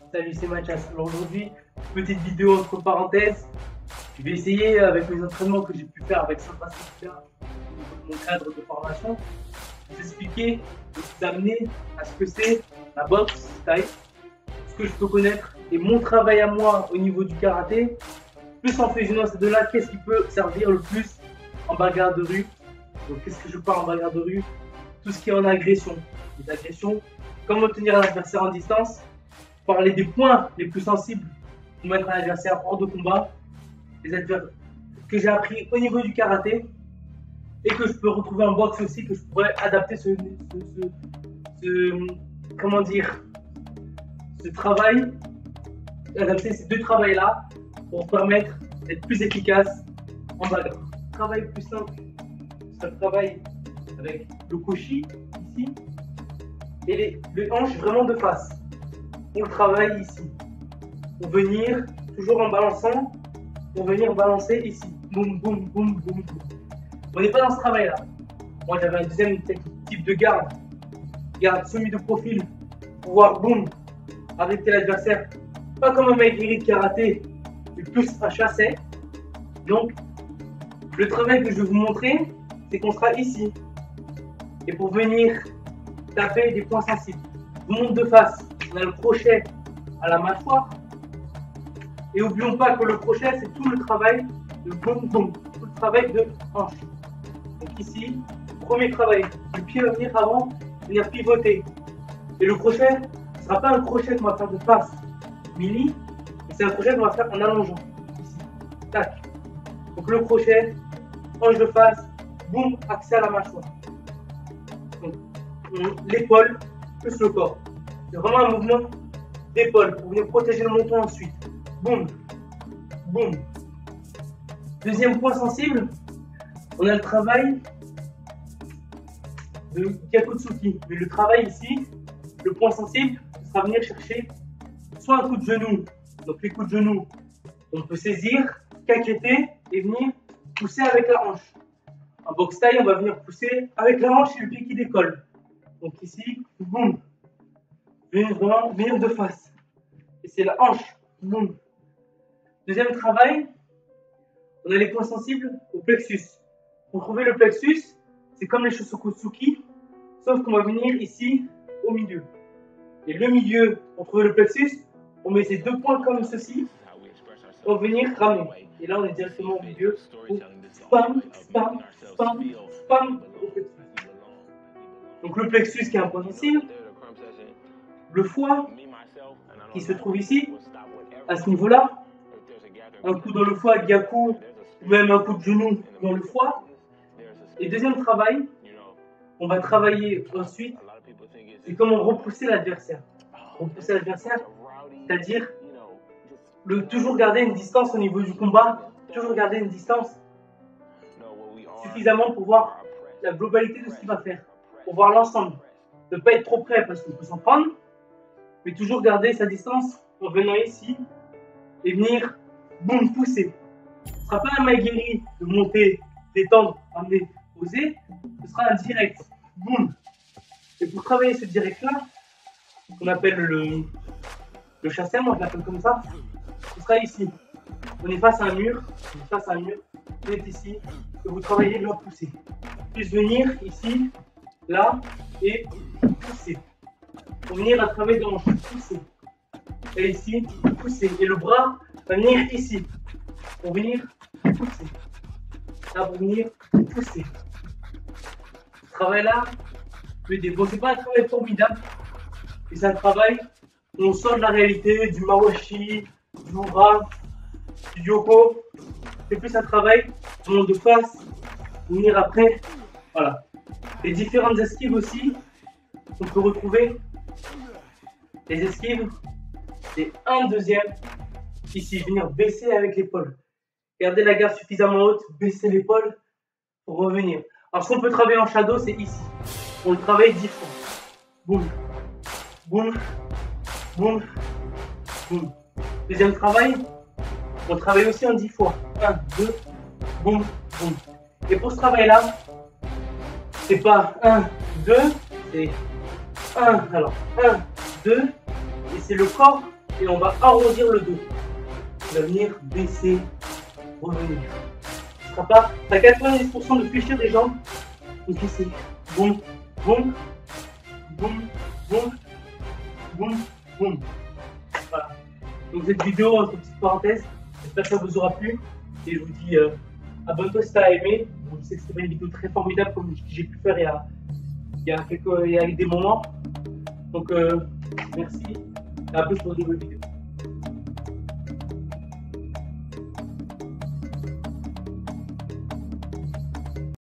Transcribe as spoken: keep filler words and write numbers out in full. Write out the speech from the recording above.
Salut, c'est Mathias. Alors aujourd'hui, petite vidéo entre parenthèses. Je vais essayer avec les entraînements que j'ai pu faire avec Sandra Sofia, mon cadre de formation, de vous expliquer, de vous amener à ce que c'est la boxe taille, ce que je peux connaître et mon travail à moi au niveau du karaté, plus en fusionnant ces deux-là, qu'est-ce qui peut servir le plus en bagarre de rue. Donc qu'est-ce que je parle en bagarre de rue? Tout ce qui est en agression. Les agressions, comment tenir un adversaire en distance, parler des points les plus sensibles pour mettre un adversaire hors de combat, les adversaires que j'ai appris au niveau du karaté et que je peux retrouver en boxe aussi, que je pourrais adapter ce, ce, ce, ce comment dire, ce travail, adapter ces deux travails-là pour permettre d'être plus efficace en bagarre. Travail plus simple, c'est un travail avec le koshi ici et les, les hanches vraiment de face. Pour le travail ici, pour venir toujours en balançant, pour venir balancer ici, boum boum boum boum boum. On n'est pas dans ce travail là. Moi j'avais un deuxième type de garde, garde semi de profil, pouvoir boum, arrêter l'adversaire, pas comme un maigri de karaté, mais plus un chassé. Donc le travail que je vais vous montrer, c'est qu'on sera ici. Et pour venir taper des points sensibles, je vous montre de face. On a le crochet à la mâchoire. Et n'oublions pas que le crochet, c'est tout le travail de boum boum, tout le travail de hanche. Donc ici, premier travail, le pied va venir avant, venir pivoter. Et le crochet, ce ne sera pas un crochet qu'on va faire de face mini, mais c'est un crochet qu'on va faire en allongeant. Ici, tac. Donc le crochet, hanche de face, boum, accès à la mâchoire. L'épaule plus le corps. C'est vraiment un mouvement d'épaule pour venir protéger le menton ensuite. Boum, boum. Deuxième point sensible, on a le travail de Gyakutsuki. Mais le travail ici, le point sensible, ce sera venir chercher soit un coup de genou. Donc les coups de genou, on peut saisir, caqueter et venir pousser avec la hanche. En boxe taille, on va venir pousser avec la hanche et le pied qui décolle. Donc ici, boum. Venir vraiment venir de face. Et c'est la hanche. Boum. Deuxième travail, on a les points sensibles au plexus. Pour trouver le plexus, c'est comme les Shosokotsuki, sauf qu'on va venir ici au milieu. Et le milieu, pour trouver le plexus, on met ces deux points comme ceci. On va venir ramener. Et là, on est directement au milieu. Spam, spam, spam, spam au plexus. Donc le plexus qui est un point sensible. Le foie qui se trouve ici, à ce niveau-là, un coup dans le foie, gyaku, ou même un coup de genou dans le foie. Et deuxième travail, on va travailler ensuite, c'est comment repousser l'adversaire. Repousser l'adversaire, c'est-à-dire le toujours garder une distance au niveau du combat, toujours garder une distance suffisamment pour voir la globalité de ce qu'il va faire, pour voir l'ensemble. Ne pas être trop près parce qu'on peut s'en prendre, mais toujours garder sa distance en venant ici et venir, boum, pousser. Ce ne sera pas un maigri de monter, d'étendre, amener, poser, ce sera un direct, boum. Et pour travailler ce direct-là, qu'on appelle le, le chassé, moi je l'appelle comme ça, ce sera ici. On est face à un mur, on est face à un mur, vous êtes ici, et vous travaillez de la poussée. Puis venir ici, là, et pousser. Pour venir à travers de hanche, pousser. Et ici, pousser. Et le bras va venir ici. Pour venir pousser. Là, pour venir pousser. Ce travail-là, bon, c'est pas un travail formidable, mais c'est un travail où on sort de la réalité, du mawashi, du hura, du yoko. C'est plus un travail où on de face, venir après. Voilà. Les différentes esquives aussi, on peut retrouver. Les esquives, c'est un deuxième. Ici, venir baisser avec l'épaule. Garder la garde suffisamment haute, baisser l'épaule pour revenir. Alors, ce qu'on peut travailler en shadow, c'est ici. On le travaille dix fois. Boum, boum, boum, boum. Deuxième travail, on travaille aussi en dix fois. un, deux, boum, boum. Et pour ce travail-là, c'est pas un, deux, c'est un, alors un, deux, et c'est le corps et on va arrondir le dos. Tu vas venir baisser, revenir. Ce sera pas, t'as quatre-vingt-dix pour cent de fléchir des jambes. Donc c'est boum, boum, boum, boum, boum, boum. Voilà. Donc cette vidéo, entre petites parenthèses, j'espère que ça vous aura plu. Et je vous dis euh, abonne-toi si tu as aimé. Bon, je sais que c'était pas une vidéo très formidable comme j'ai pu faire il y a, il y a, quelques, il y a des moments. Donc euh, merci. Et à plus pour de nouvelles vidéos.